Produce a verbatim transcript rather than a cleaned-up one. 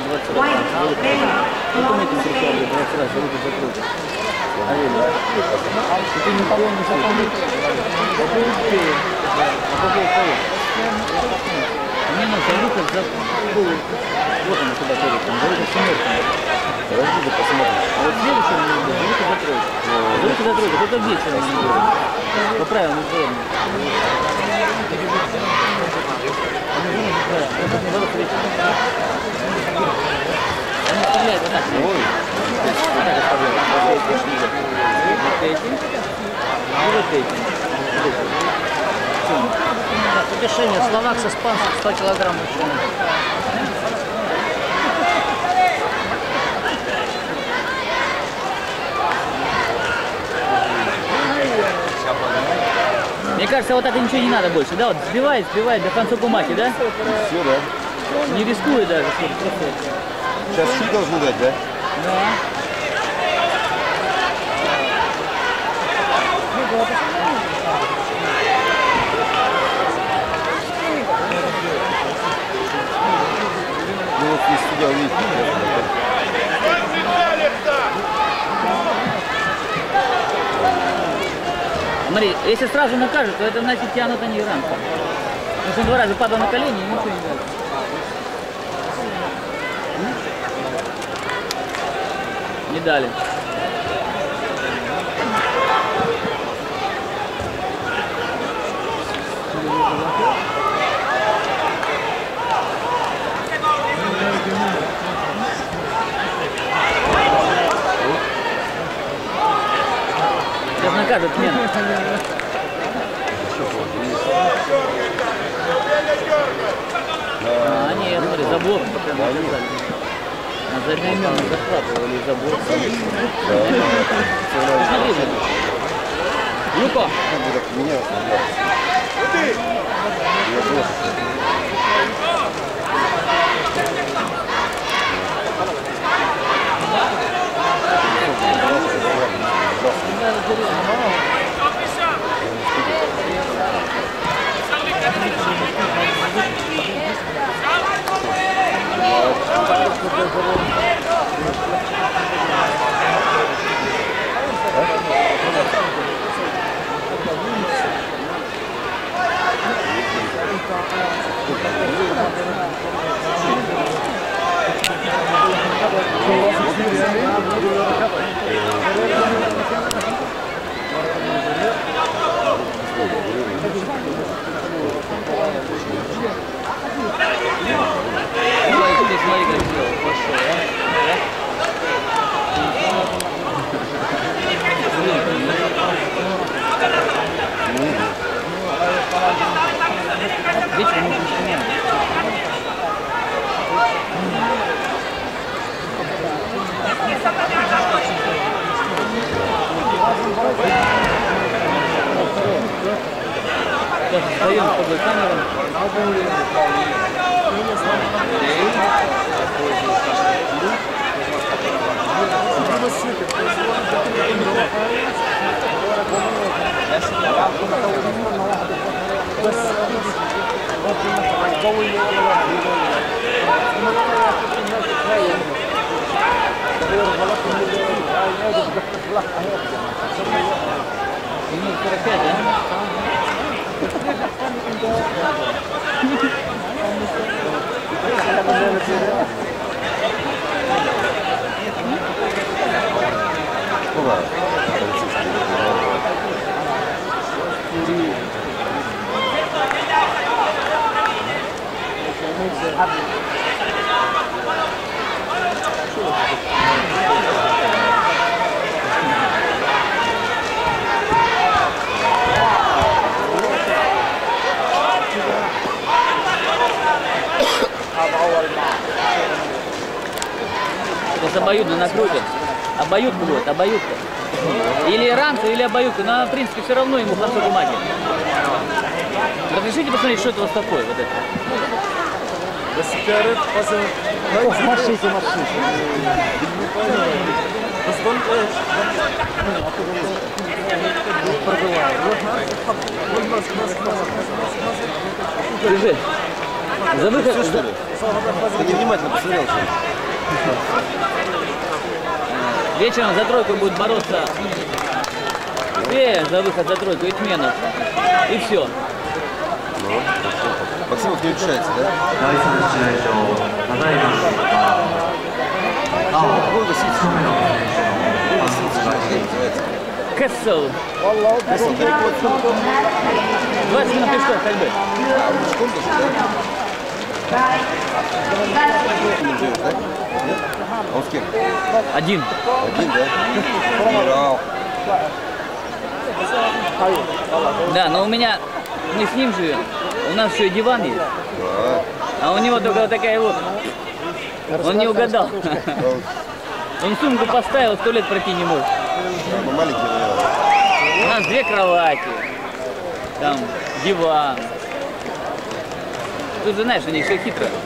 двадцать раз. Ну, помните, встречали, двадцать раз, руку закрыть. А ты никого не запомнил? Какой успеем? А какой успеем? Мне нужно выход за пол. Вот он сюда ходит, там, за выход семерками. Подожди, посмотрим. А вот следующий мне будет, за выход закроется. За выход закроется, только вечером не будет. По правилам форме. Он оставляет вот так. Ой. Вот так оставляет. Вот эти. И вот эти. Утешение. Словак с испанцем сто килограмм мужчина. Мне кажется, вот так ничего не надо больше, да? Вот сбивает, сбивает до конца бумаги, да? Все, да? Не рискует даже. Сейчас чуть должны дать, да? Да. Ну вот если сюда увидите. Смотри, если сразу накажут, то это значит тянут они ранку. Потому что он два раза падал на колени и ничего не дали. Не дали. Сейчас накажут смену. А, нет, смотри, забор. На заднеименно захватывали забор. Люко! Смотри, как сделал, пошел, а? Видите, мы не Сейчас встаем с тобой камером. сорок пять, да? Сейчас обоюдно накрутят. Обоюдка будет, обоюдка. Или рамку, или обоюдку. Но, в принципе, все равно ему концу бумаги. Разрешите посмотреть, что это у вас такое? Вот это. Маршите, маршите. Держи. За выход. Ты невнимательно посмотрел. Вечером за тройку будет бороться Фея за выход за тройку и Тменов. И все. Ну, Максимов не решается, да? Какой Васильевич? Кэссел. Кэссел далеко отсюда. двадцать минут пешком ходьбы. А, пешком даже, да? Нет? А он с кем? Один. Один, да? Генерал. Да, но у меня, мы с ним живем, у нас еще и диван есть. Да. А у него только вот такая вот. Он не угадал. Он сумку поставил, в туалет пройти не может. Да, мы маленькие, наверное. У нас две кровати, там диван. Тут же знаешь, у них все хитро.